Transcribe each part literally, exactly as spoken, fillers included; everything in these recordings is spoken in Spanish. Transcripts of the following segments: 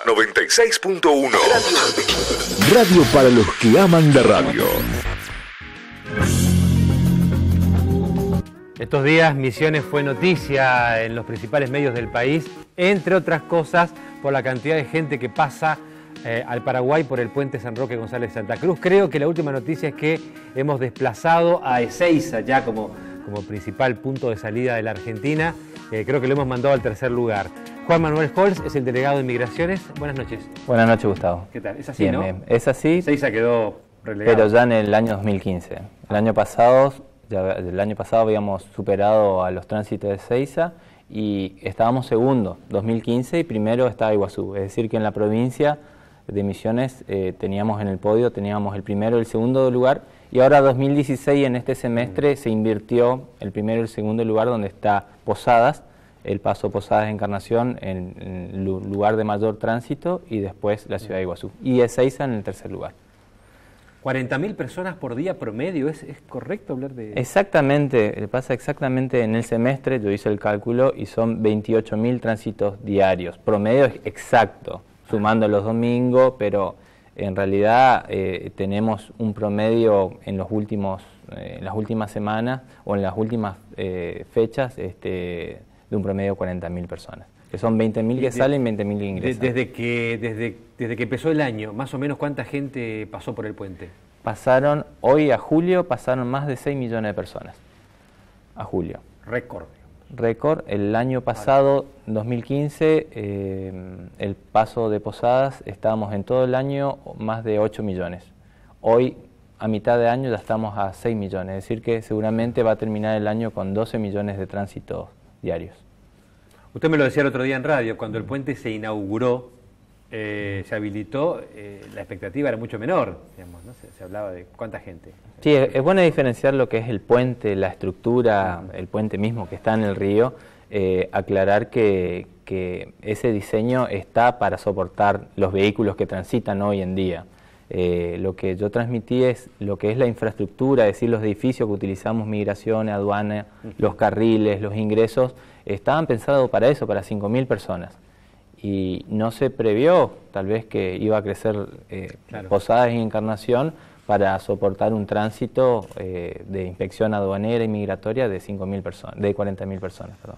noventa y seis punto uno. Radio. Radio para los que aman la radio. Estos días Misiones fue noticia en los principales medios del país, entre otras cosas por la cantidad de gente que pasa eh, al Paraguay por el puente San Roque González Santa Cruz. Creo que la última noticia es que hemos desplazado a Ezeiza ya como, como principal punto de salida de la Argentina. Eh, creo que lo hemos mandado al tercer lugar. Juan Manuel Holz es el delegado de Migraciones. Buenas noches. Buenas noches, Gustavo. ¿Qué tal? ¿Es así, bien, no? Bien. Es así. Ezeiza quedó relegado. Pero ya en el año dos mil quince. El año pasado, ya, el año pasado habíamos superado a los tránsitos de Ezeiza y estábamos segundo, dos mil quince, y primero estaba Iguazú. Es decir, que en la provincia de Misiones eh, teníamos en el podio, teníamos el primero y el segundo lugar, y ahora dos mil dieciséis en este semestre mm. se invirtió el primero y el segundo lugar, donde está Posadas, el paso Posadas Encarnación en, en el lugar de mayor tránsito, y después la ciudad de Iguazú, y Ezeiza en el tercer lugar. cuarenta mil personas por día promedio, ¿es, es correcto hablar de...? Exactamente, pasa exactamente en el semestre, yo hice el cálculo, y son veintiocho mil tránsitos diarios, promedio exacto, sumando los domingos, pero en realidad eh, tenemos un promedio en los últimos, eh, en las últimas semanas o en las últimas eh, fechas este, de un promedio de cuarenta mil personas, que son veinte mil que de, salen y veinte mil que ingresan. Desde que, desde, desde que empezó el año, más o menos, ¿cuánta gente pasó por el puente? Pasaron, hoy a julio, pasaron más de seis millones de personas, a julio. Récord. Récord. El año pasado, dos mil quince, eh, el paso de Posadas, estábamos en todo el año más de ocho millones. Hoy, a mitad de año, ya estamos a seis millones, es decir que seguramente va a terminar el año con doce millones de tránsitos diarios. Usted me lo decía el otro día en radio, cuando el puente se inauguró, eh, se habilitó, eh, la expectativa era mucho menor, digamos, ¿no? Se, se hablaba de cuánta gente. Sí, es, es bueno diferenciar lo que es el puente, la estructura, el puente mismo que está en el río, eh, aclarar que, que ese diseño está para soportar los vehículos que transitan hoy en día. Eh, lo que yo transmití es lo que es la infraestructura, es decir, los edificios que utilizamos, migraciones, aduana, uh-huh. los carriles, los ingresos, estaban pensados para eso, para cinco mil personas. Y no se previó, tal vez, que iba a crecer eh, claro. Posadas y Encarnación para soportar un tránsito eh, de inspección aduanera y migratoria de cinco mil personas, de cuarenta mil personas. Perdón.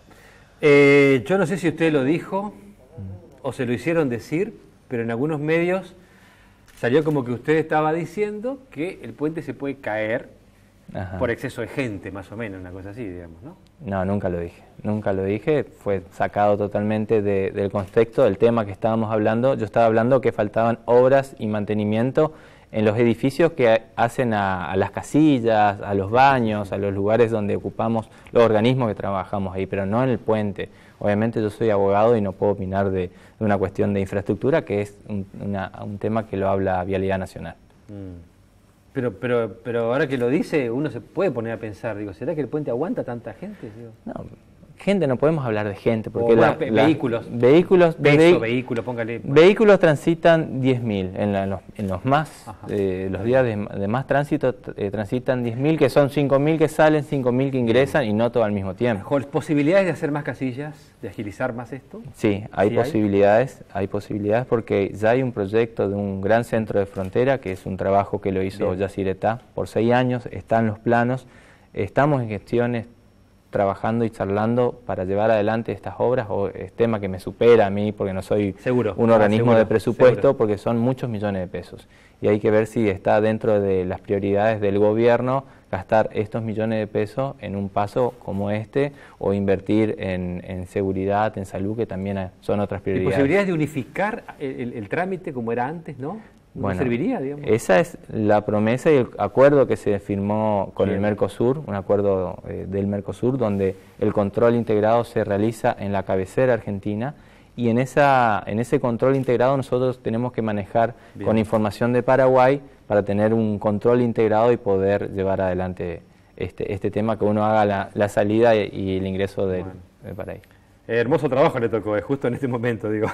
Eh, yo no sé si usted lo dijo mm. o se lo hicieron decir, pero en algunos medios salió como que usted estaba diciendo que el puente se puede caer Ajá. por exceso de gente, más o menos, una cosa así, digamos, ¿no? No, nunca lo dije, nunca lo dije, fue sacado totalmente de, del contexto del tema que estábamos hablando. Yo estaba hablando que faltaban obras y mantenimiento en los edificios que hacen a, a las casillas, a los baños, a los lugares donde ocupamos los organismos que trabajamos ahí, pero no en el puente. Obviamente yo soy abogado y no puedo opinar de, de una cuestión de infraestructura, que es un, una, un tema que lo habla Vialidad Nacional. Mm. Pero, pero, pero ahora que lo dice, uno se puede poner a pensar, digo, ¿será que el puente aguanta tanta gente? Digo? No, gente, no podemos hablar de gente, porque o, la, bueno, la, vehículos, vehículos, peso, vehi vehículos, póngale. Vehículos transitan diez mil, en, en, los, en los más, eh, los días de, de más tránsito eh, transitan diez mil, que son cinco mil que salen, cinco mil que ingresan, y no todo al mismo tiempo. ¿Posibilidades de hacer más casillas, de agilizar más esto? Sí, hay ¿Sí posibilidades, hay? hay posibilidades porque ya hay un proyecto de un gran centro de frontera, que es un trabajo que lo hizo Yacyretá por seis años, están los planos, estamos en gestiones, trabajando y charlando para llevar adelante estas obras, o es tema que me supera a mí porque no soy seguro, un organismo seguro, de presupuesto, seguro. Porque son muchos millones de pesos y hay que ver si está dentro de las prioridades del gobierno gastar estos millones de pesos en un paso como este, o invertir en, en seguridad, en salud, que también son otras prioridades. ¿Y posibilidades de unificar el, el, el trámite como era antes, no? ¿No bueno, serviría, digamos? Esa es la promesa y el acuerdo que se firmó con Bien. el Mercosur, un acuerdo eh, del Mercosur, donde el control integrado se realiza en la cabecera argentina, y en, esa, en ese control integrado nosotros tenemos que manejar Bien. con información de Paraguay para tener un control integrado y poder llevar adelante este, este tema, que uno haga la, la salida y, y el ingreso del, bueno. del Paraguay. Eh, hermoso trabajo le tocó, eh, justo en este momento, digo.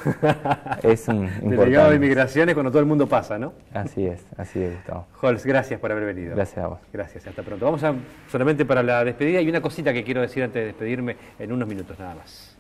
Es un delegado de Migraciones cuando todo el mundo pasa, ¿no? Así es, así es, Gustavo. Holz, gracias por haber venido. Gracias a vos. Gracias, hasta pronto. Vamos a solamente para la despedida, y una cosita que quiero decir antes de despedirme en unos minutos nada más.